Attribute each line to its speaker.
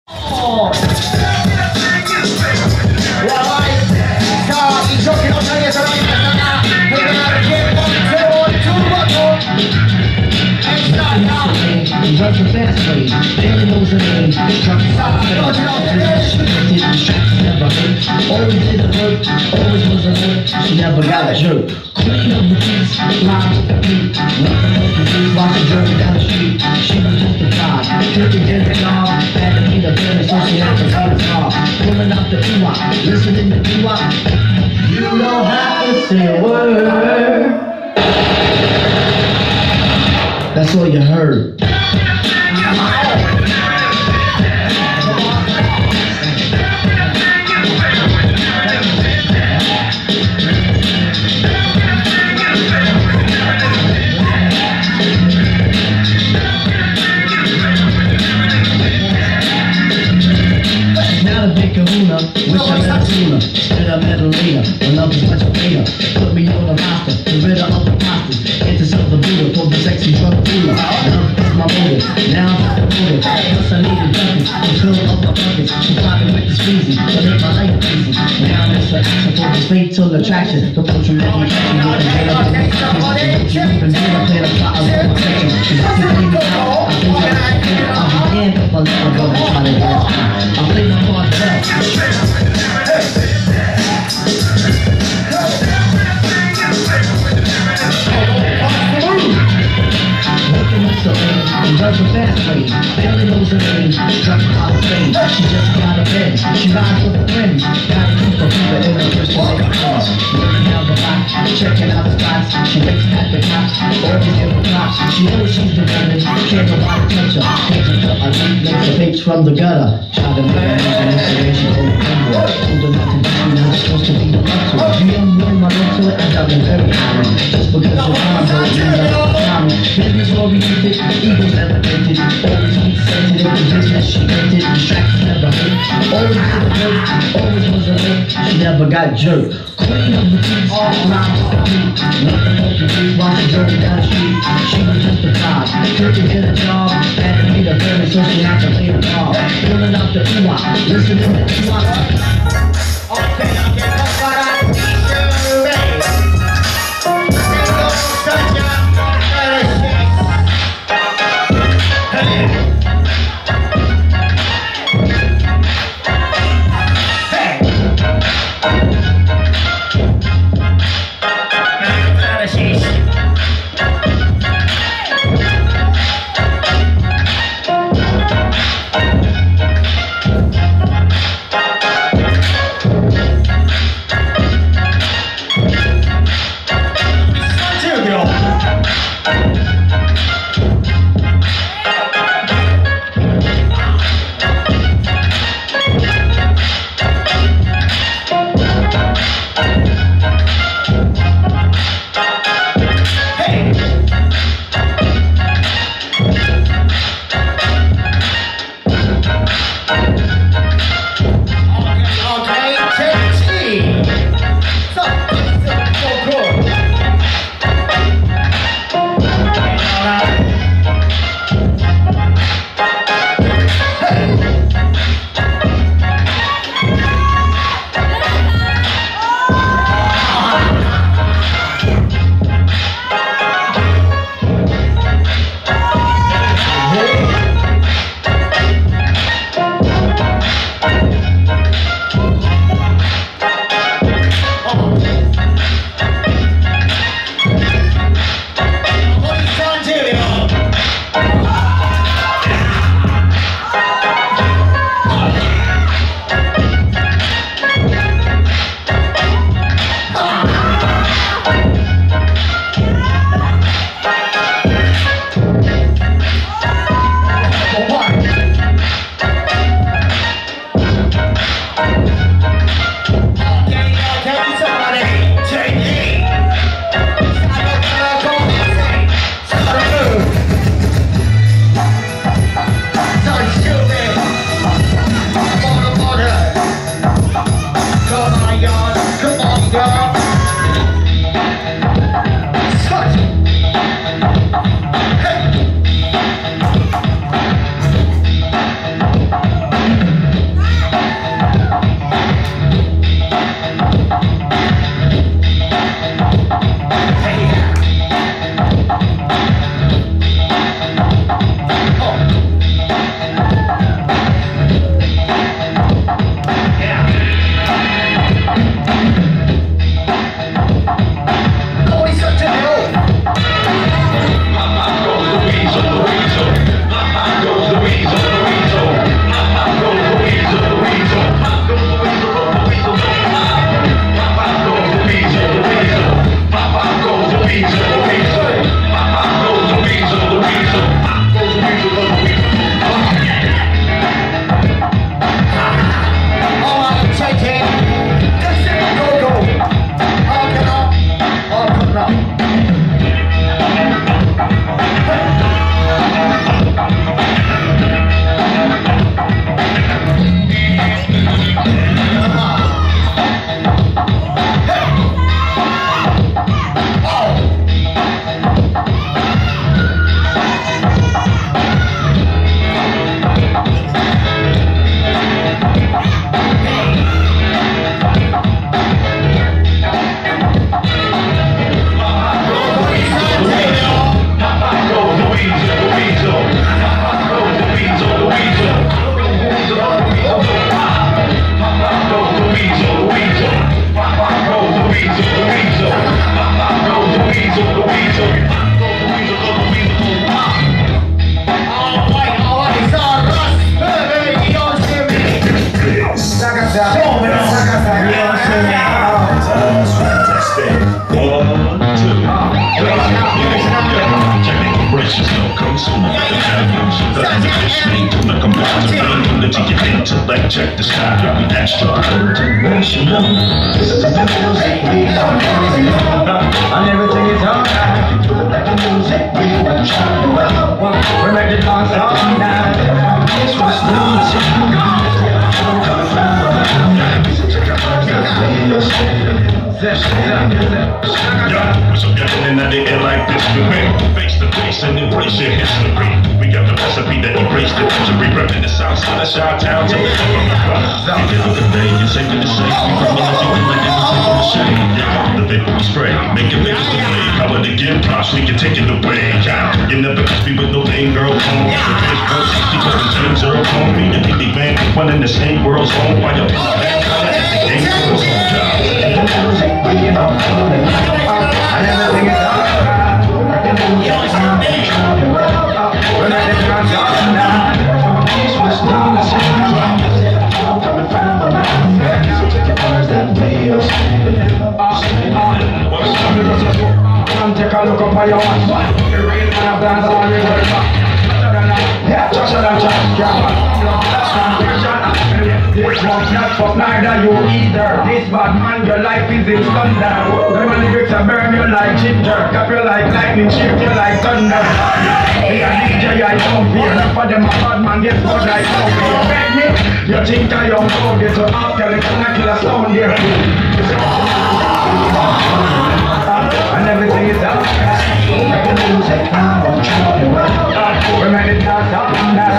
Speaker 1: Oh. 자, 이 쇼키 영상에서
Speaker 2: He runs the fast lane, barely knows her name. Trucking out the never hurt. Always did the work, always was alert. She never got a jerk. Queen of the beats, flying with the beat. Nothing else to do, watching driving down the street. She was just a vibe, couldn't get a job. Had to meet a family, so she had to pay the car. Pulling out the Ewok, listening to Ewok. You don't have to say a word. That's all you heard. Now the big kahuna, wish I met her sooner. Instead I met her later, when love is much greater. Put me on the roster, the riddle of the imposters. Intercept the Buddha, for the sexy drug dealer. Love is my motive, now I'm promoted. Plus I needed buckets, to fill up my buckets. She probably with the squeezy, to make my life easy. Now it's for action, for this fatal attraction. The push from every action, with the veil of the next time. Even then I play the plot of my section. She's not to clean me out, I think I'll be damned if I let her go and try to get it. I play my part well. He runs a fast lane, barely knows her name. Dropping out of fame, she just got a bed. She rides with her friends, gotta keep her fever in her Christian friends. Looking down the block, checking out the spots. She waits at the cops, always in the cops. She knows she's the woman, can't nobody touch her. Takes her to a lead, makes her fakes from the gutter. Try to make her lose an inspiration over Denver. Told her not to do, now she's supposed to be the love to her. You don't know my love to it, and I've been very common. Just because you're fine, but you know I'm common. Business oriented, egos never entered. Always be sensitive, the business she entered. Distractions never hurt. Always did the work, always was alert. She never got jerked. Queen of the beats, flying with the beat. Nothing else to do, while she drove down the street. She was just a vibe, couldn't get a job. Had to meet a family, so she had to play the car. Pulling out the Ewok, listening to Ewok.
Speaker 1: intellect, check the style, we extra.
Speaker 2: Motivational. This is the music we are carrying on. And everything is alright. Like the music we were trying to run. We make it dance all night. This was music. Coming from
Speaker 1: so getting in the air like this, we face to face and embrace your history. We got the recipe that erased the misery, repping the south side of Chi-Town to the end of the day, you're safe to say, we from anything like anything from the shade. Yeah, the victory spray, make it make us delay. Power to give props, we can take it away. Yeah, you never catch me with no pain, girl. Home, the bitch girl, 60 plus the same zero. Home, me and the man, one in the same world's home. While you're in the back, the game girl's home.
Speaker 2: music we are calling and everything is alright. The music I'm trying to run. We make it dance all night. This was music. Coming from around. Now take the words that we are saying. Come take a look up on your watch. The real man of dance all the way. Yeah, just a little chat, that's foundation. This one's not for neither you either. This bad man, your life is in thunder. When the lyrics are burn you like ginger. Cap you like lightning, shift you like thunder. Hey, a DJ, I don't fear. Enough for them, a bad man gets good like coffee. You bet me, you think I don't know this. So after the killer sound here. And everything is out. Like the music, I'm on trying to run. We made it dance all night.